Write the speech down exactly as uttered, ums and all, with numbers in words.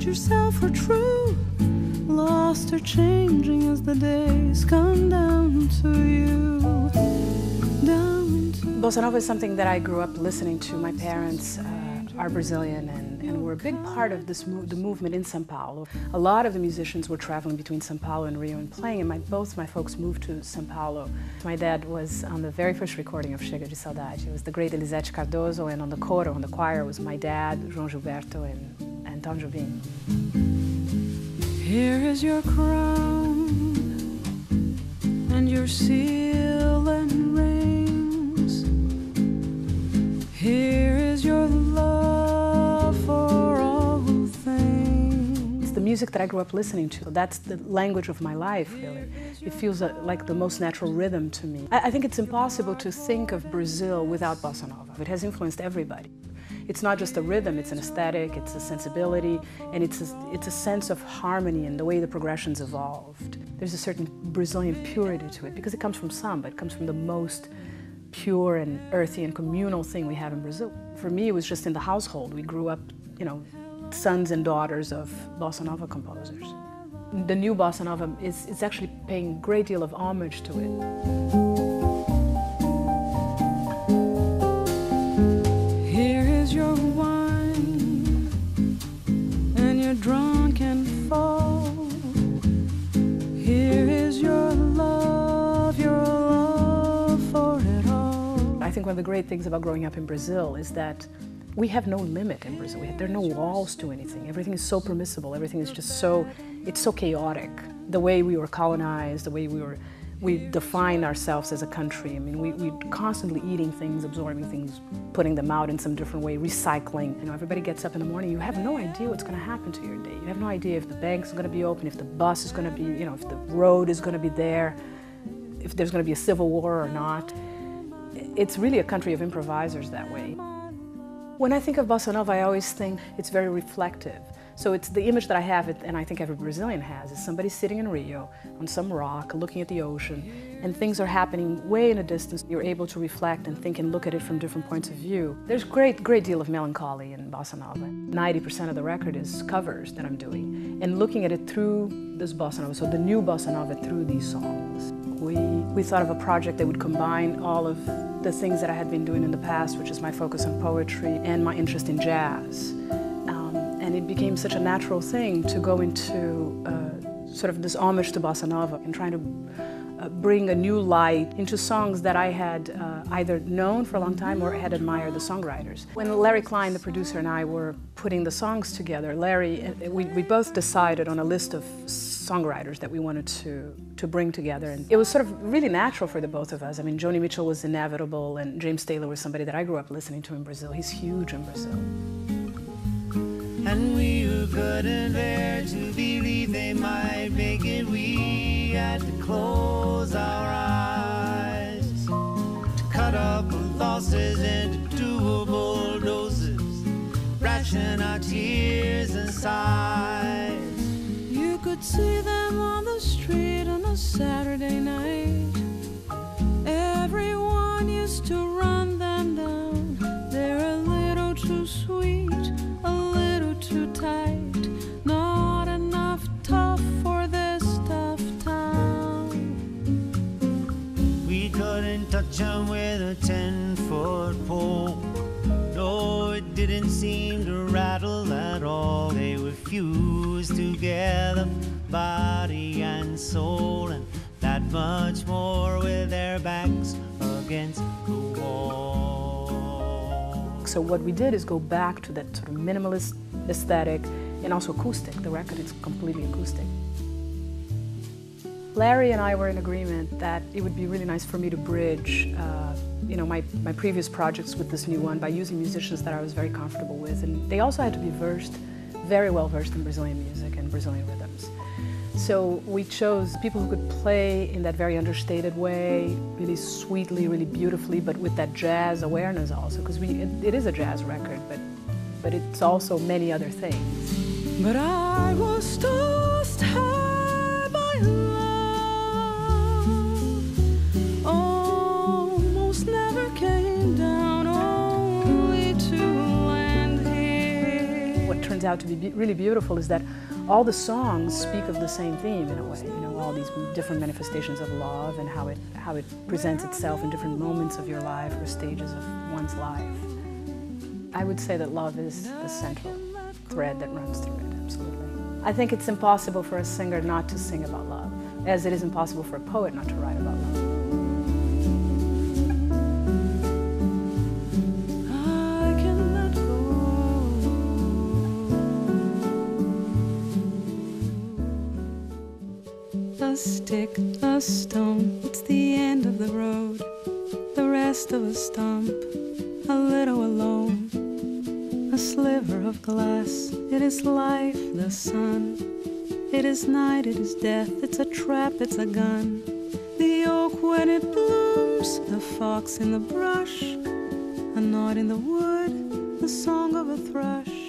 yourself are true, lost or changing as the days come down to you, down to Bossa Nova is something that I grew up listening to. My parents uh, are Brazilian and, and were a big part of this mo the movement in São Paulo. A lot of the musicians were traveling between São Paulo and Rio and playing, and my, both my folks moved to São Paulo. My dad was on the very first recording of Chega de Saudade. It was the great Elisete Cardoso, and on the coro, on the choir, was my dad, João Gilberto, and, and Tom Jobim. Here is your crown and your seal and rings. Here is your love for all things. It's the music that I grew up listening to. That's the language of my life, really. It feels uh, like the most natural rhythm to me. I, I think it's impossible to think of Brazil without Bossa Nova. It has influenced everybody. It's not just a rhythm, it's an aesthetic, it's a sensibility, and it's a, it's a sense of harmony and the way the progressions evolved. There's a certain Brazilian purity to it because it comes from samba. It comes from the most pure and earthy and communal thing we have in Brazil. For me, it was just in the household. We grew up, you know, sons and daughters of Bossa Nova composers. The new Bossa Nova is, is actually paying a great deal of homage to it. Your wine and you're drunk and fall. Here is your love, your love for it all. I think one of the great things about growing up in Brazil is that we have no limit in Brazil. We have, there are no walls to anything. Everything is so permissible. Everything is just so, it's so chaotic. The way we were colonized, the way we were we define ourselves as a country. I mean, we, we're constantly eating things, absorbing things, putting them out in some different way, recycling. You know, everybody gets up in the morning, you have no idea what's going to happen to your day. You have no idea if the bank's going to be open, if the bus is going to be, you know, if the road is going to be there, if there's going to be a civil war or not. It's really a country of improvisers that way. When I think of Bossa Nova, I always think it's very reflective. So it's the image that I have, and I think every Brazilian has, is somebody sitting in Rio on some rock, looking at the ocean, and things are happening way in a distance. You're able to reflect and think and look at it from different points of view. There's a great, great deal of melancholy in Bossa Nova. ninety percent of the record is covers that I'm doing, and looking at it through this Bossa Nova, so the new Bossa Nova through these songs. We, we thought of a project that would combine all of the things that I had been doing in the past, which is my focus on poetry and my interest in jazz. And it became such a natural thing to go into uh, sort of this homage to Bossa Nova and trying to uh, bring a new light into songs that I had uh, either known for a long time or had admired the songwriters. When Larry Klein, the producer, and I were putting the songs together, Larry, we, we both decided on a list of songwriters that we wanted to, to bring together. And it was sort of really natural for the both of us. I mean, Joni Mitchell was inevitable, and James Taylor was somebody that I grew up listening to in Brazil. He's huge in Brazil. And we who couldn't bear to believe they might make it, we had to close our eyes, to cut up losses into doable doses, ration our tears and sighs. You could see them on the street on a Saturday night. Everyone used to run them down. They're a little too sweet, too tight, not enough tough for this tough town. We couldn't touch them with a ten-foot pole. No, it didn't seem to rattle at all. They were fused together, body and soul, and that much more with their backs against the wall. So what we did is go back to that sort of minimalist aesthetic and also acoustic. The record is completely acoustic. Larry and I were in agreement that it would be really nice for me to bridge uh, you know, my, my previous projects with this new one by using musicians that I was very comfortable with. And they also had to be versed, very well versed in Brazilian music and Brazilian rhythms. So we chose people who could play in that very understated way, really sweetly, really beautifully, but with that jazz awareness also, because we it, it is a jazz record, but but it's also many other things. But I was tossed high by love, almost never came down, only to land here. What turns out to be, be really beautiful is that all the songs speak of the same theme in a way. You know, all these different manifestations of love and how it how it presents itself in different moments of your life or stages of one's life. I would say that love is the central thread that runs through it. Absolutely. I think it's impossible for a singer not to sing about love, as it is impossible for a poet not to write about love. A stick, a stone, it's the end of the road. The rest of a stump, a little alone. A sliver of glass, it is life, the sun. It is night, it is death, it's a trap, it's a gun. The oak when it blooms, the fox in the brush, a knot in the wood, the song of a thrush.